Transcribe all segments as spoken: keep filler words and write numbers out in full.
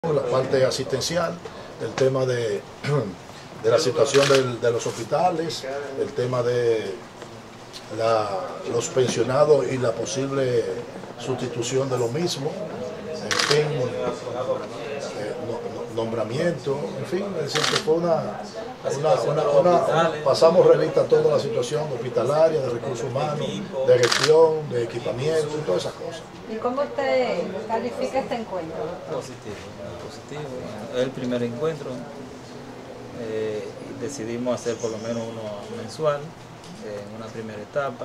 La parte asistencial, el tema de, de la situación del, de los hospitales, el tema de la, los pensionados y la posible sustitución de lo mismo, en fin, eh, no, no, nombramiento, en fin, es decir, que fue una, una, una, una, una, pasamos revista a toda la situación hospitalaria, de recursos humanos, de gestión, de equipamiento y todas esas cosas. ¿Y cómo usted califica este encuentro? Positivo, positivo. Es el primer encuentro. Eh, decidimos hacer por lo menos uno mensual, eh, en una primera etapa.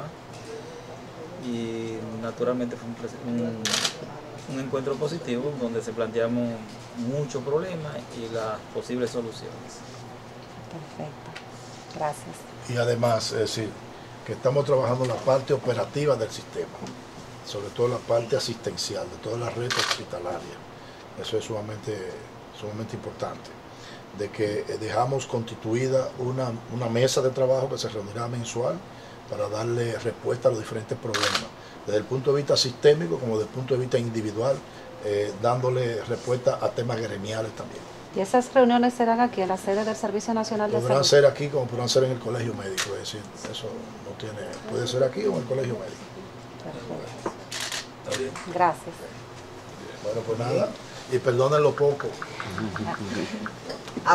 Y naturalmente fue un, un, un encuentro positivo donde se planteamos muchos problemas y las posibles soluciones. Perfecto, gracias. Y además, es decir, que estamos trabajando en la parte operativa del sistema, sobre todo la parte asistencial, de toda la red hospitalaria. Eso es sumamente, sumamente importante. De que dejamos constituida una, una mesa de trabajo que se reunirá mensual para darle respuesta a los diferentes problemas, desde el punto de vista sistémico como desde el punto de vista individual, eh, dándole respuesta a temas gremiales también. ¿Y esas reuniones serán aquí en la sede del Servicio Nacional de Salud? Podrán ser aquí como podrán ser en el colegio médico, es decir, eso no tiene, puede ser aquí o en el colegio médico. Perfecto. Gracias. Bueno, pues nada, y perdonen lo poco.